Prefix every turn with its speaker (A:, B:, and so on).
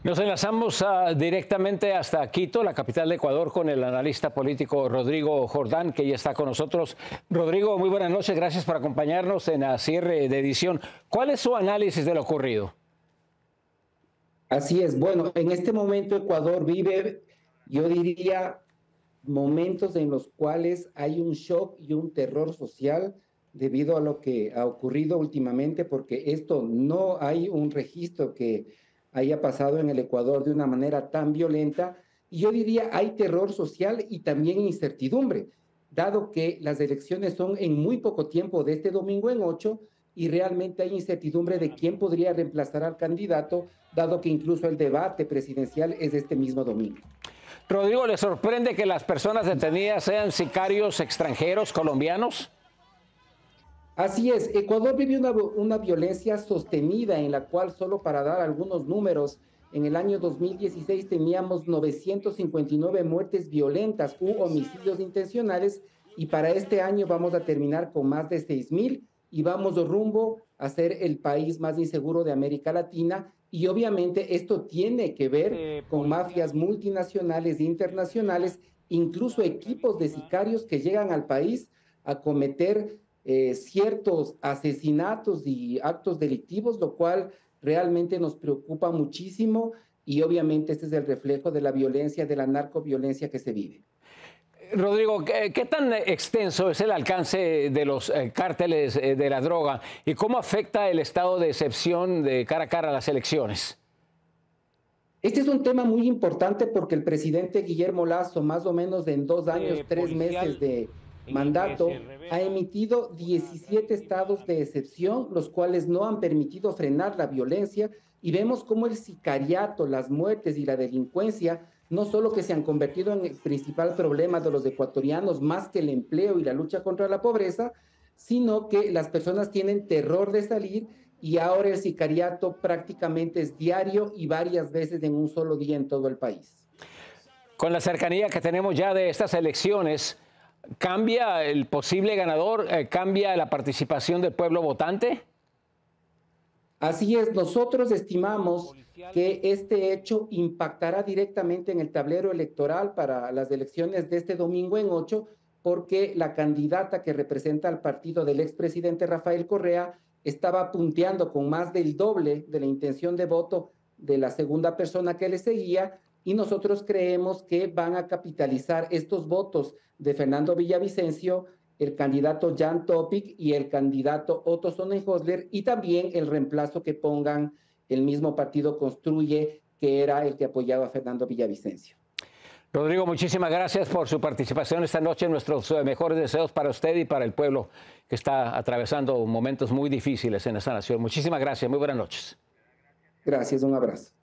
A: Nos enlazamos directamente hasta Quito, la capital de Ecuador, con el analista político Rodrigo Jordán, que ya está con nosotros. Rodrigo, muy buenas noches. Gracias por acompañarnos en la cierre de edición. ¿Cuál es su análisis de lo ocurrido?
B: Así es. Bueno, en este momento Ecuador vive, yo diría, momentos en los cuales hay un shock y un terror social debido a lo que ha ocurrido últimamente, porque esto no hay un registro que haya pasado en el Ecuador de una manera tan violenta. Y yo diría, hay terror social y también incertidumbre, dado que las elecciones son en muy poco tiempo, de este domingo en 8, y realmente hay incertidumbre de quién podría reemplazar al candidato, dado que incluso el debate presidencial es este mismo domingo.
A: Rodrigo, ¿le sorprende que las personas detenidas sean sicarios extranjeros colombianos?
B: Así es, Ecuador vive una violencia sostenida en la cual, solo para dar algunos números, en el año 2016 teníamos 959 muertes violentas u homicidios intencionales, y para este año vamos a terminar con más de 6.000 y vamos rumbo a ser el país más inseguro de América Latina. Y obviamente esto tiene que ver con mafias multinacionales e internacionales, incluso equipos de sicarios que llegan al país a cometer ciertos asesinatos y actos delictivos, lo cual realmente nos preocupa muchísimo, y obviamente este es el reflejo de la violencia, de la narcoviolencia que se vive.
A: Rodrigo, ¿qué tan extenso es el alcance de los cárteles de la droga y cómo afecta el estado de excepción de cara a cara a las elecciones?
B: Este es un tema muy importante porque el presidente Guillermo Lasso, más o menos en 2 años, 3 meses de mandato, ha emitido 17 estados de excepción, los cuales no han permitido frenar la violencia, y vemos cómo el sicariato, las muertes y la delincuencia no solo que se han convertido en el principal problema de los ecuatorianos, más que el empleo y la lucha contra la pobreza, sino que las personas tienen terror de salir, y ahora el sicariato prácticamente es diario y varias veces en un solo día en todo el país.
A: Con la cercanía que tenemos ya de estas elecciones, ¿cambia el posible ganador? ¿Cambia la participación del pueblo votante?
B: Así es, nosotros estimamos que este hecho impactará directamente en el tablero electoral para las elecciones de este domingo en 8, porque la candidata que representa al partido del expresidente Rafael Correa estaba punteando con más del doble de la intención de voto de la segunda persona que le seguía, y nosotros creemos que van a capitalizar estos votos de Fernando Villavicencio, el candidato Jan Topic y el candidato Otto Sonnenhösler, y también el reemplazo que pongan el mismo partido Construye, que era el que apoyaba a Fernando Villavicencio.
A: Rodrigo, muchísimas gracias por su participación esta noche. Nuestros mejores deseos para usted y para el pueblo que está atravesando momentos muy difíciles en esta nación. Muchísimas gracias. Muy buenas noches.
B: Gracias, un abrazo.